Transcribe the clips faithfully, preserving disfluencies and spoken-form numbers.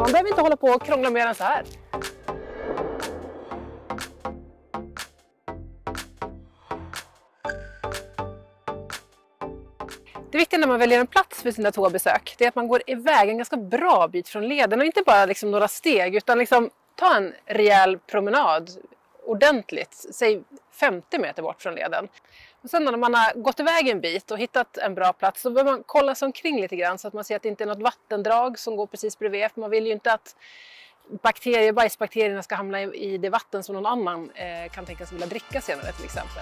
Man behöver inte hålla på och krångla mer än så här. Det viktiga när man väljer en plats för sina toabesök, det är att man går iväg en ganska bra bit från leden och inte bara liksom några steg, utan liksom ta en rejäl promenad ordentligt, säg femtio meter bort från leden. Och sen när man har gått iväg en bit och hittat en bra plats så behöver man kolla sig omkring lite grann så att man ser att det inte är något vattendrag som går precis bredvid. För man vill ju inte att bakterier, bajsbakterierna ska hamna i det vatten som någon annan eh, kan tänka sig vilja dricka senare till exempel.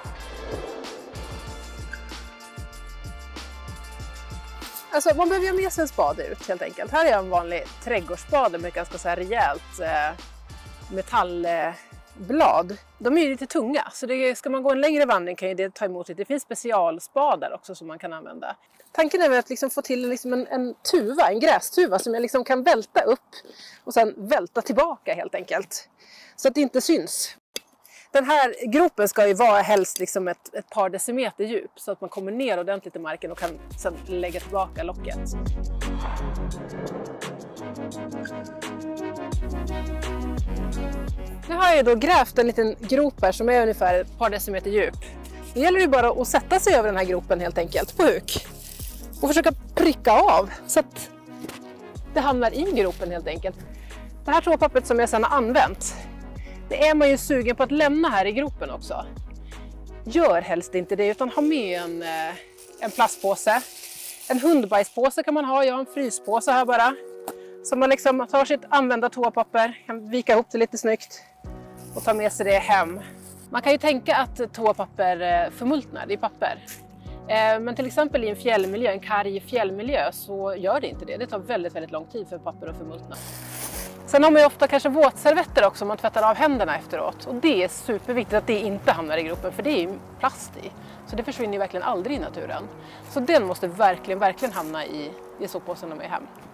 Alltså man behöver ju ha med sig en spade ut helt enkelt. Här är en vanlig trädgårdsspade med ganska så här rejält eh, metallblad. De är ju lite tunga så det, ska man gå en längre vandring kan ju det ta emot lite. Det finns specialspadar också som man kan använda. Tanken är väl att liksom få till liksom en, en tuva, en grästuva som jag liksom kan välta upp och sen välta tillbaka helt enkelt. Så att det inte syns. Den här gropen ska ju vara helst liksom ett, ett par decimeter djup så att man kommer ner ordentligt i marken och kan sedan lägga tillbaka locket. Nu har jag då grävt en liten grop här som är ungefär ett par decimeter djup. Det gäller ju bara att sätta sig över den här gropen helt enkelt på huk och försöka pricka av så att det hamnar i gropen helt enkelt. Det här toapappret som jag sedan har använt, det är man ju sugen på att lämna här i gropen också. Gör helst inte det utan ha med en, en plastpåse. En hundbajspåse kan man ha, jag har en fryspåse här bara. Så man liksom tar sitt använda toapapper, kan vika ihop det lite snyggt och ta med sig det hem. Man kan ju tänka att toapapper förmultnar i papper. Men till exempel i en fjällmiljö, en karg fjällmiljö, så gör det inte det. Det tar väldigt, väldigt lång tid för papper att förmultna. Sen har man ju ofta kanske våtservetter också om man tvättar av händerna efteråt. Och det är superviktigt att det inte hamnar i gropen för det är ju plast i. Så det försvinner ju verkligen aldrig i naturen. Så den måste verkligen, verkligen hamna i, i soppåsen när man är hem.